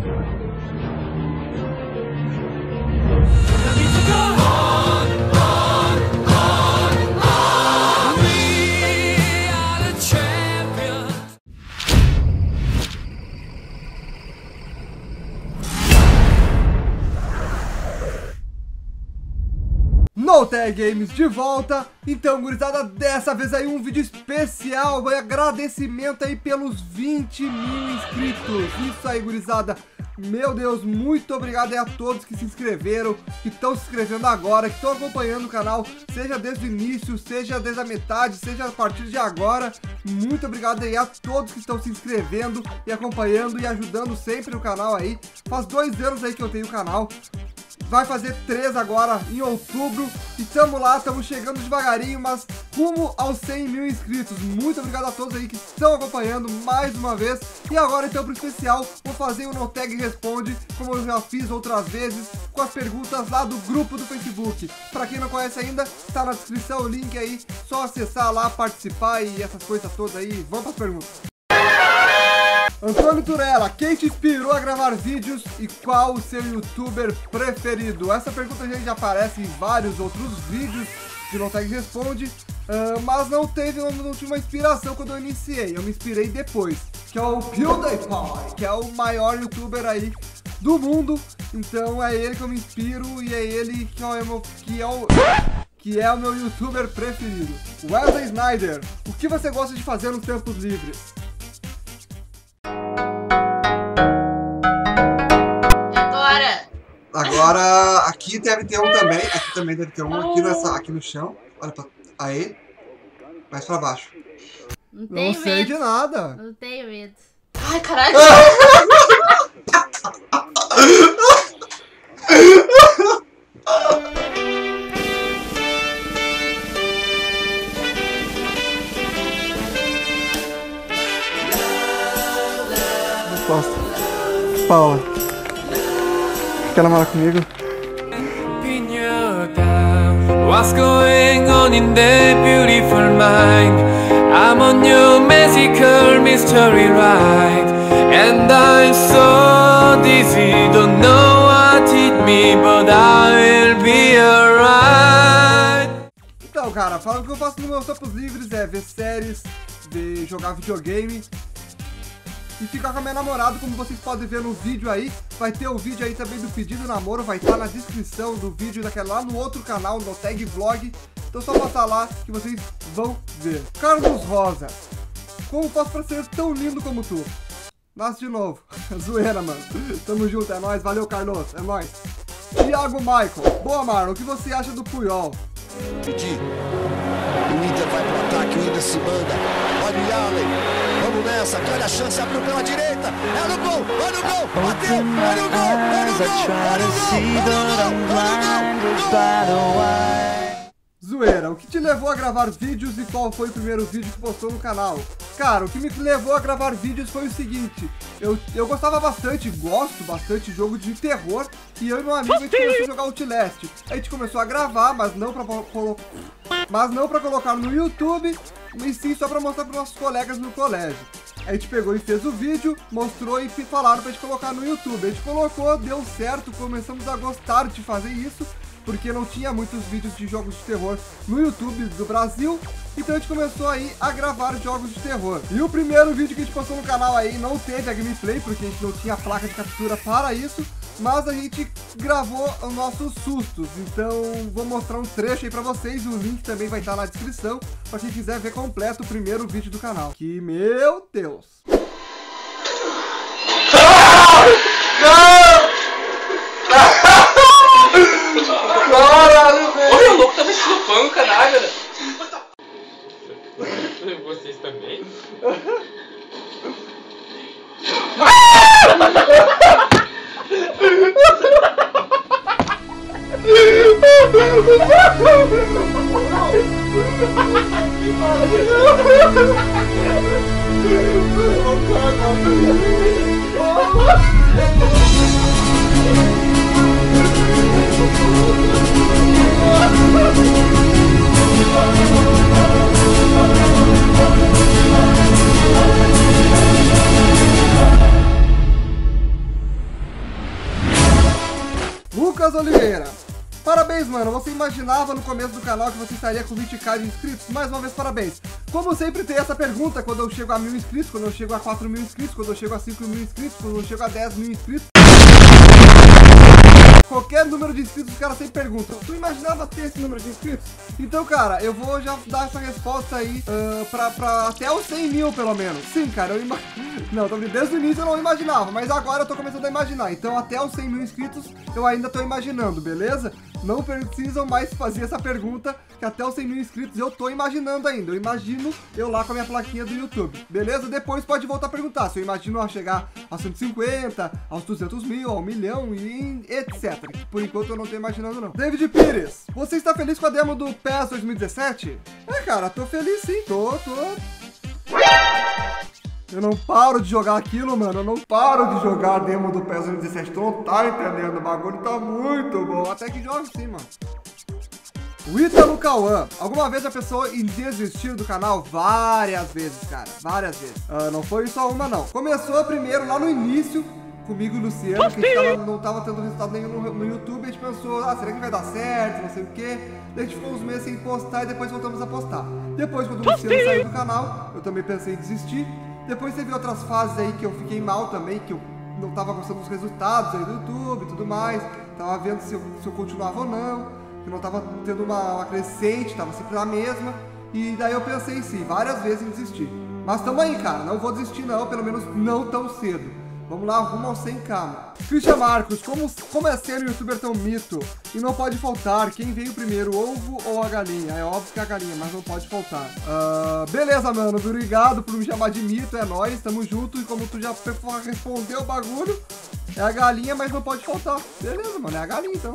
NoTag Games de volta. Então, gurizada, dessa vez aí um vídeo especial, agradecimento aí pelos 20 mil inscritos. Isso aí, gurizada. Meu Deus, muito obrigado aí a todos que se inscreveram, que estão se inscrevendo agora, que estão acompanhando o canal, seja desde o início, seja desde a metade, seja a partir de agora. Muito obrigado aí a todos que estão se inscrevendo e acompanhando e ajudando sempre o canal aí. Faz 2 anos aí que eu tenho o canal. Vai fazer 3 agora em outubro. E tamo lá, estamos chegando devagarinho, mas rumo aos 100 mil inscritos. Muito obrigado a todos aí que estão acompanhando mais uma vez. E agora então pro especial, vou fazer o NoTag Responde, como eu já fiz outras vezes, com as perguntas lá do grupo do Facebook. Pra quem não conhece ainda, tá na descrição o link aí, só acessar lá, participar e essas coisas todas aí. Vamos pras perguntas. Antônio Turella, quem te inspirou a gravar vídeos e qual o seu youtuber preferido? Essa pergunta já aparece em vários outros vídeos de NoTag Responde, mas não tive uma inspiração quando eu iniciei, eu me inspirei depois, que é o PewDiePie, que é o maior youtuber aí do mundo, então é ele que eu me inspiro e é ele que é o meu youtuber preferido. Wesley Snyder, o que você gosta de fazer nos tempos livres? Agora, aqui deve ter um também, aqui também deve ter um, aqui no chão. Olha pra... Aí, mais pra baixo. Não sei medo. De nada. Não tenho medo. Ai, caralho. Resposta. Paula. Quer namorar comigo? What's going on in that beautiful mind? I'm on your magical mystery ride, and I'm so dizzy, don't know what hit me, but I will be alright. Então, cara, falando que eu faço nos meus tempos livres é ver séries, jogar videogame e ficar com a minha namorada, como vocês podem ver no vídeo aí. Vai ter o vídeo aí também do pedido de namoro, vai estar na descrição do vídeo lá no outro canal, no NoTag Vlog. Então só passar lá que vocês vão ver. Carlos Rosa, como posso pra ser tão lindo como tu? Nasce de novo. Zoeira, mano. Tamo junto, é nóis. Valeu, Carlos. É nóis. Thiago Michael, boa, Marlon. O que você acha do Puyol? Pedir. O Inter vai pro ataque, o Inter se manda. Olha o Allen. Vamos nessa, olha a chance, abriu pela direita. É no gol, olha o gol, bateu, olha o gol, olha o gol, olha o gol. Zoeira, o que te levou a gravar vídeos e qual foi o primeiro vídeo que postou no canal? Cara, o que me levou a gravar vídeos foi o seguinte, eu gostava bastante, gosto bastante de jogo de terror, e eu e meu amigo a gente começou a jogar Outlast. A gente começou a gravar, mas não pra colocar no YouTube, e sim só pra mostrar pros nossos colegas no colégio. A gente pegou e fez o vídeo, mostrou e falaram pra gente colocar no YouTube. A gente colocou, deu certo, começamos a gostar de fazer isso, porque não tinha muitos vídeos de jogos de terror no YouTube do Brasil, então a gente começou aí a gravar jogos de terror. E o primeiro vídeo que a gente postou no canal aí não teve a gameplay, porque a gente não tinha placa de captura para isso, mas a gente gravou os nossos sustos, então vou mostrar um trecho aí pra vocês, o link também vai estar na descrição, pra quem quiser ver completo o primeiro vídeo do canal. Que, meu Deus! Caralho, velho! Olha, o louco tá vestindo pano, caralho, velho! Vocês também? Lucas Oliveira. Parabéns, mano. Você imaginava no começo do canal que você estaria com 20k de inscritos? Mais uma vez, parabéns. Como sempre tem essa pergunta quando eu chego a 1000 inscritos, quando eu chego a 4000 inscritos, quando eu chego a 5000 inscritos, quando eu chego a 10.000 inscritos. Qualquer número de inscritos, os caras sempre perguntam: tu imaginava ter esse número de inscritos? Então, cara, eu vou já dar essa resposta aí pra até os 100 mil, pelo menos. Sim, cara, não, desde o início eu não imaginava, mas agora eu tô começando a imaginar. Então, até os 100 mil inscritos, eu ainda tô imaginando, beleza? Não precisam mais fazer essa pergunta, que até os 100 mil inscritos eu tô imaginando ainda. Eu imagino eu lá com a minha plaquinha do YouTube, beleza? Depois pode voltar a perguntar se eu imagino a chegar a 150, aos 200 mil, a 1 milhão e etc. Por enquanto eu não tô imaginando, não. David Pires, você está feliz com a demo do PES 2017? Cara, tô feliz sim, tô. Eu não paro de jogar aquilo, mano. Eu não paro de jogar a demo do PES 2017. Tu não tá entendendo, o bagulho tá muito bom. Até que jogo sim, mano. O Ítalo Cauã. Alguma vez a pessoa em desistir do canal? Várias vezes, cara. Várias vezes. Não foi só uma, não. Começou primeiro lá no início, comigo e o Luciano, que a gente não tava tendo resultado nenhum no YouTube. A gente pensou, será que vai dar certo? Não sei o quê. Daí a gente ficou uns meses sem postar e depois voltamos a postar. Depois, quando o Luciano saiu do canal, eu também pensei em desistir. Depois teve outras fases aí que eu fiquei mal também, que eu não tava gostando dos resultados aí do YouTube e tudo mais. Tava vendo se eu continuava ou não, que não tava tendo uma crescente, tava sempre na mesma. E daí eu pensei sim, várias vezes em desistir. Mas tamo aí, cara, não vou desistir não, pelo menos não tão cedo. Vamos lá, rumo ao 100k. Christian Marcos, como é ser um youtuber tão mito? E não pode faltar, quem veio primeiro, o ovo ou a galinha? É óbvio que é a galinha, mas não pode faltar. Beleza, mano, obrigado por me chamar de mito, é nóis, tamo junto. E como tu já respondeu o bagulho, é a galinha, mas não pode faltar. Beleza, mano, é a galinha então.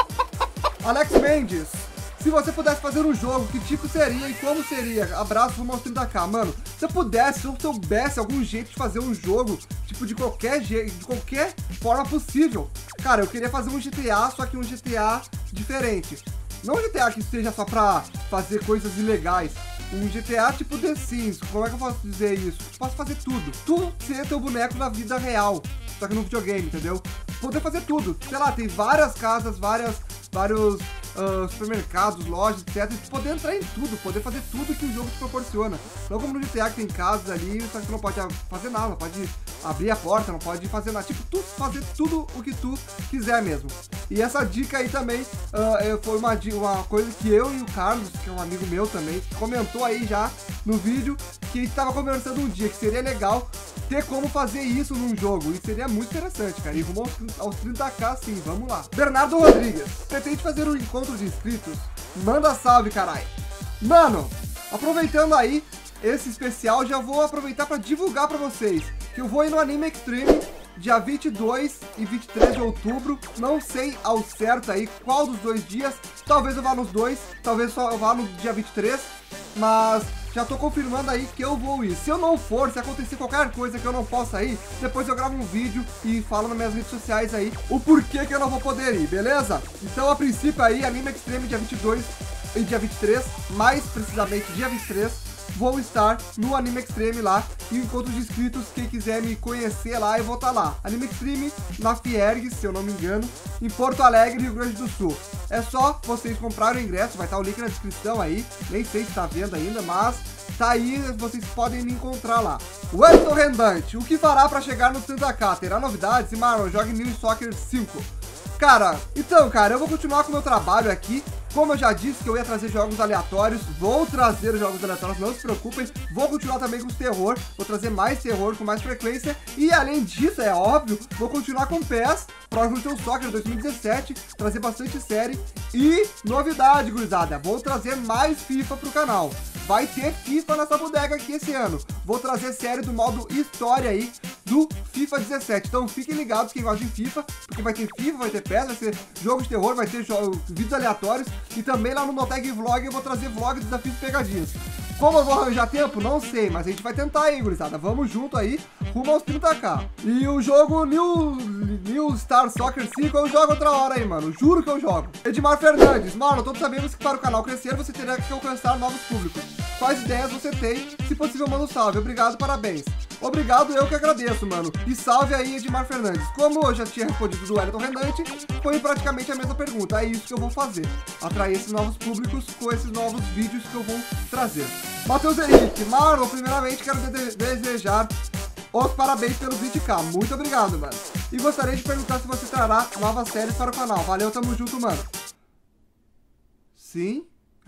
Alex Mendes. Se você pudesse fazer um jogo, que tipo seria e como seria? Abraço rumo aos 30k. Mano, se eu soubesse algum jeito de fazer um jogo, tipo, de qualquer jeito, de qualquer forma possível, cara, eu queria fazer um GTA, só que um GTA diferente. Não um GTA que seja só pra fazer coisas ilegais. Um GTA tipo The Sims. Como é que eu posso dizer isso? Posso fazer tudo. Tu ser teu boneco na vida real, só que no videogame, entendeu? Poder fazer tudo. Sei lá, tem várias casas, vários supermercados, lojas, etc. E poder entrar em tudo, poder fazer tudo que o jogo te proporciona. Não como no GTA que tem casas ali, só que tu não pode fazer nada, não pode abrir a porta, não pode fazer nada. Tipo, tu fazer tudo o que tu quiser mesmo. E essa dica aí também foi uma coisa que eu e o Carlos, que é um amigo meu também, comentou aí já no vídeo, que a gente tava conversando um dia, que seria legal ter como fazer isso num jogo. E seria muito interessante, cara. E rumo aos 30k sim, vamos lá. Bernardo Rodrigues, pretende fazer um encontro de inscritos? Manda salve, carai. Mano, aproveitando aí esse especial, já vou aproveitar para divulgar para vocês que eu vou ir no Anime Extreme dia 22 e 23 de outubro. Não sei ao certo aí qual dos dois dias. Talvez eu vá nos dois, talvez só eu vá no dia 23, mas já tô confirmando aí que eu vou ir. Se eu não for, se acontecer qualquer coisa que eu não possa ir, depois eu gravo um vídeo e falo nas minhas redes sociais aí o porquê que eu não vou poder ir, beleza? Então, a princípio aí, Anime Extreme dia 22 e dia 23, mais precisamente dia 23, vou estar no Anime Extreme lá, e o encontro de inscritos, quem quiser me conhecer lá, eu vou estar lá. Anime Extreme na Fiergues, se eu não me engano, em Porto Alegre, Rio Grande do Sul. É só vocês comprarem o ingresso, vai estar o link na descrição aí, nem sei se está vendo ainda, mas tá aí, vocês podem me encontrar lá. Wellington Rendante, o que fará para chegar no 30k? Terá novidades? E Marlon, jogue New Soccer 5. Cara, então, cara, eu vou continuar com o meu trabalho aqui. Como eu já disse que eu ia trazer jogos aleatórios, vou trazer jogos aleatórios, não se preocupem. Vou continuar também com os terror, vou trazer mais terror com mais frequência. E além disso, é óbvio, vou continuar com PES, Pro Evolution Soccer 2017, trazer bastante série. E novidade, gurizada, vou trazer mais FIFA pro canal. Vai ter FIFA nessa bodega aqui esse ano. Vou trazer série do modo história aí do FIFA 17. Então fiquem ligados quem gosta de FIFA, porque vai ter FIFA, vai ter PES, vai ter jogos de terror, vai ter vídeos aleatórios. E também lá no Noteg Vlog eu vou trazer vlog de desafios e pegadinhas. Como eu vou arranjar tempo? Não sei, mas a gente vai tentar aí, gurizada. Vamos junto aí, rumo aos 30k. E o jogo New Star Soccer 5 eu jogo outra hora aí, mano. Juro que eu jogo. Edmar Fernandes, mano, todos sabemos que para o canal crescer você terá que alcançar novos públicos. Quais ideias você tem? Se possível, manda um salve. Obrigado, parabéns. Obrigado, eu que agradeço, mano. E salve aí, Edmar Fernandes. Como eu já tinha respondido do Wellington Renante, foi praticamente a mesma pergunta. É isso que eu vou fazer. Atrair esses novos públicos com esses novos vídeos que eu vou trazer. Matheus Henrique, Marlon, primeiramente quero desejar os parabéns pelos 20k. Muito obrigado, mano. E gostaria de perguntar se você trará novas séries para o canal. Valeu, tamo junto, mano. Sim?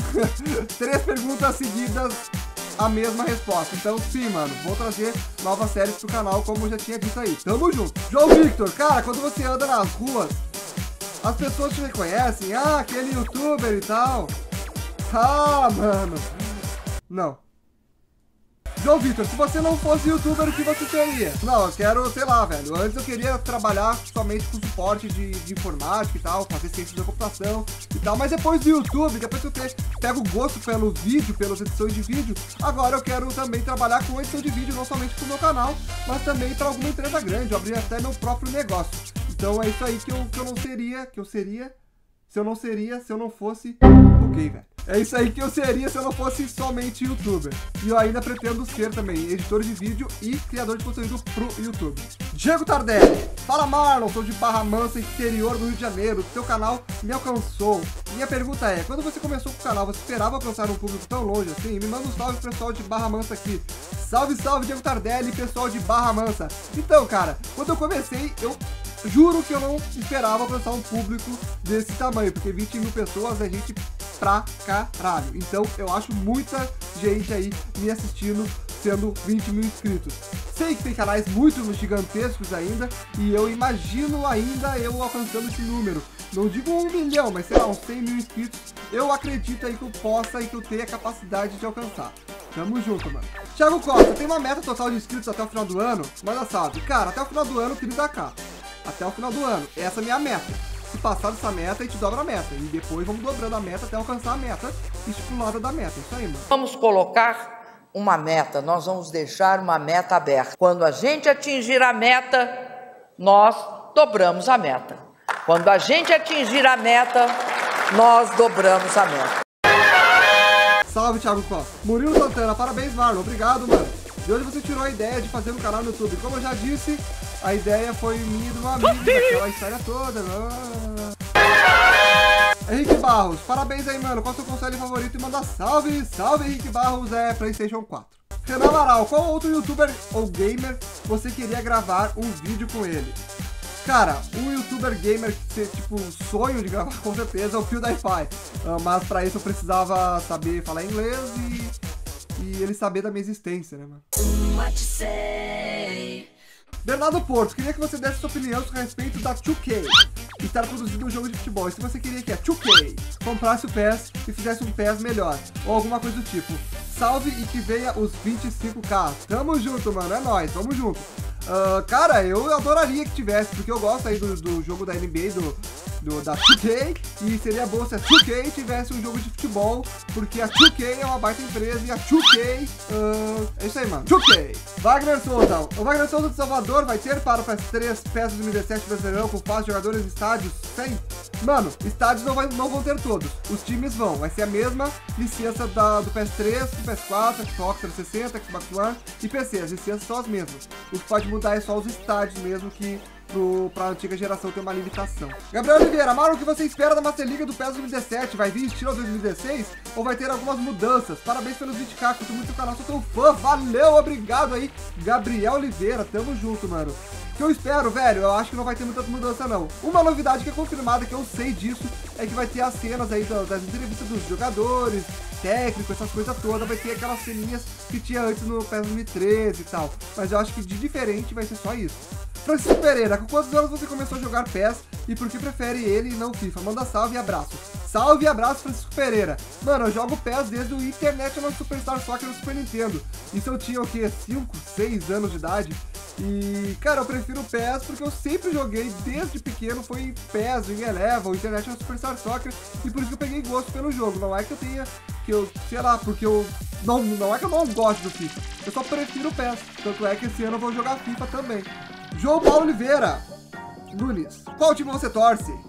3 perguntas seguidas, a mesma resposta. Então, sim, mano, vou trazer novas séries pro canal, como eu já tinha dito aí. Tamo junto. João Victor, cara, quando você anda nas ruas, as pessoas te reconhecem. Ah, aquele youtuber e tal. Ah, mano. Não. João Victor, se você não fosse youtuber, o que você seria? Não, eu quero, sei lá, velho. Antes eu queria trabalhar somente com suporte de informática e tal, fazer ciência da computação e tal. Mas depois do YouTube, depois que eu pego o gosto pelo vídeo, pelas edições de vídeo, agora eu quero também trabalhar com edição de vídeo, não somente pro meu canal, mas também para alguma empresa grande, eu abrir até meu próprio negócio. Então é isso aí que eu não seria, que eu seria, se eu não fosse... Ok, velho. É isso aí que eu seria se eu não fosse somente youtuber. E eu ainda pretendo ser também editor de vídeo e criador de conteúdo pro YouTube. Diego Tardelli. Fala, Marlon, sou de Barra Mansa, interior do Rio de Janeiro. Seu canal me alcançou. Minha pergunta é, quando você começou com o canal, você esperava alcançar um público tão longe assim? Me manda um salve pro pessoal de Barra Mansa aqui. Salve, salve, Diego Tardelli, pessoal de Barra Mansa. Então, cara, quando eu comecei, eu juro que eu não esperava alcançar um público desse tamanho, porque 20 mil pessoas é gente pra caralho. Então eu acho muita gente aí me assistindo, sendo 20 mil inscritos. Sei que tem canais muito gigantescos ainda, e eu imagino ainda eu alcançando esse número. Não digo 1 milhão, mas sei lá, uns 100 mil inscritos. Eu acredito aí que eu possa e que eu tenha a capacidade de alcançar. Tamo junto, mano. Thiago Costa, tem uma meta total de inscritos até o final do ano? Manda salve. Cara, até o final do ano eu queria dar cá. Até o final do ano. Essa é a minha meta. Se passar dessa meta, a gente dobra a meta. E depois vamos dobrando a meta até alcançar a meta estipulada da meta. Isso aí, mano. Vamos colocar uma meta. Nós vamos deixar uma meta aberta. Quando a gente atingir a meta, nós dobramos a meta. Quando a gente atingir a meta, nós dobramos a meta. Salve, Thiago Costa. Murilo Santana, parabéns, Marlon. Obrigado, mano. De onde você tirou a ideia de fazer um canal no YouTube? Como eu já disse, a ideia foi minha e do meu amigo, daquela história toda. Henrique Barros, parabéns aí, mano. Qual é o seu console favorito? E manda salve. Salve, Henrique Barros, é PlayStation 4. Renan Amaral, qual outro youtuber ou gamer você queria gravar um vídeo com ele? Cara, um youtuber gamer que ser tipo sonho de gravar com certeza é o PewDiePie. Mas pra isso eu precisava saber falar inglês e ele saber da minha existência, né, mano? Bernardo Porto, queria que você desse sua opinião a respeito da 2K estar produzindo um jogo de futebol. E se você queria que a 2K comprasse o PES e fizesse um PES melhor, ou alguma coisa do tipo. Salve e que venha os 25k. Tamo junto, mano, é nóis, tamo junto. Cara, eu adoraria que tivesse, porque eu gosto aí do jogo da NBA, da 2K, e seria bom se a 2K tivesse um jogo de futebol, porque a 2K é uma baita empresa e a 2K, é isso aí, mano, 2K. Wagner Souza, o Wagner Souza de Salvador vai ter para o PS3, PES 2017 Brasileirão com fase de jogadores em estádios? Sim. Mano, estádios não vão ter todos, os times vão, vai ser a mesma licença do PS3, do PS4, Xbox 360, Xbox One e PC, as licenças são as mesmas. O que pode mudar é só os estádios mesmo, que pra antiga geração ter uma limitação. Gabriel Oliveira, Marlon, o que você espera da Master League do PES 2017? Vai vir estilo 2016 ou vai ter algumas mudanças? Parabéns pelos 20k, curto muito o canal, sou teu fã, valeu, obrigado aí, Gabriel Oliveira, tamo junto, mano. O que eu espero, velho, eu acho que não vai ter muita mudança não. Uma novidade que é confirmada, que eu sei disso, é que vai ter as cenas aí das entrevistas dos jogadores, técnico, essas coisas todas, vai ter aquelas ceninhas que tinha antes no PES 2013 e tal. Mas eu acho que de diferente vai ser só isso. Francisco Pereira, com quantos anos você começou a jogar PES e por que prefere ele e não FIFA? Manda salve e abraço. Salve e abraço, Francisco Pereira. Mano, eu jogo PES desde o International Superstar Soccer no Super Nintendo. Isso eu tinha o quê? 5, 6 anos de idade. E, cara, eu prefiro o PES porque eu sempre joguei desde pequeno, foi PES, Wing Eleven, International Superstar Soccer, e por isso que eu peguei gosto pelo jogo. Não é que eu tenha, sei lá, porque eu... Não é que eu não gosto do FIFA, eu só prefiro o PES. Tanto é que esse ano eu vou jogar FIFA também. João Paulo Oliveira Nunes, qual time você torce?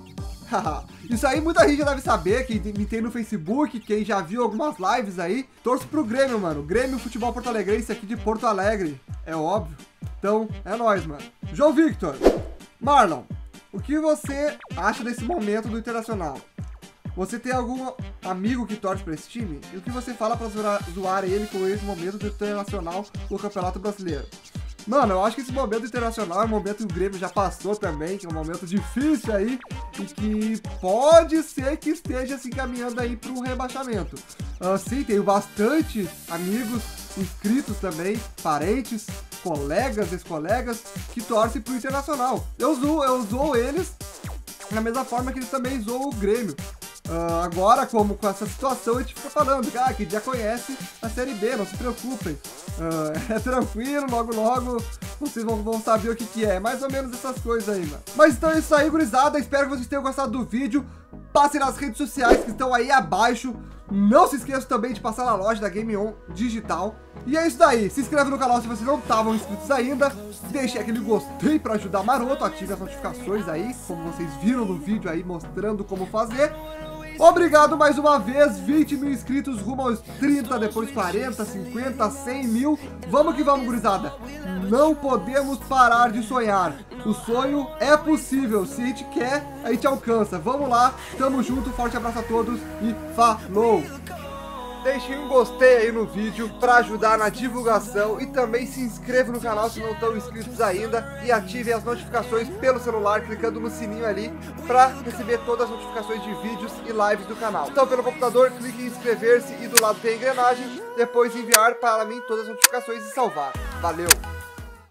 Isso aí muita gente já deve saber, quem me tem no Facebook, quem já viu algumas lives aí. Torço pro Grêmio, mano. Grêmio Futebol Porto Alegrense aqui de Porto Alegre, é óbvio. Então, é nóis, mano. João Victor, Marlon, o que você acha desse momento do Internacional? Você tem algum amigo que torce pra esse time? E o que você fala pra zoar ele com esse momento do Internacional no Campeonato Brasileiro? Mano, eu acho que esse momento internacional é um momento que o Grêmio já passou também, que é um momento difícil aí e que pode ser que esteja se encaminhando aí para um rebaixamento. Sim, tenho bastante amigos, inscritos também, parentes, colegas, ex-colegas que torcem pro Internacional. Eu zoo eles da mesma forma que eles também zoam o Grêmio. Agora, como com essa situação, a gente fica falando, cara, que já conhece a Série B, não se preocupem. É tranquilo, logo vocês vão saber o que é. Mais ou menos essas coisas aí, mano. Mas então é isso aí, gurizada. Espero que vocês tenham gostado do vídeo. Passem nas redes sociais que estão aí abaixo. Não se esqueçam também de passar na loja da Game On Digital. E é isso daí. Se inscreve no canal se vocês não estavam inscritos ainda. Deixe aquele gostei pra ajudar maroto. Ative as notificações aí, como vocês viram no vídeo aí, mostrando como fazer. Obrigado mais uma vez, 20 mil inscritos, rumo aos 30, depois 40, 50, 100 mil. Vamos que vamos, gurizada. Não podemos parar de sonhar. O sonho é possível, se a gente quer, a gente alcança. Vamos lá, tamo junto, forte abraço a todos e falou! Deixem um gostei aí no vídeo para ajudar na divulgação e também se inscrevam no canal se não estão inscritos ainda e ativem as notificações pelo celular clicando no sininho ali para receber todas as notificações de vídeos e lives do canal. Então pelo computador clique em inscrever-se e do lado tem a engrenagem, depois enviar para mim todas as notificações e salvar. Valeu!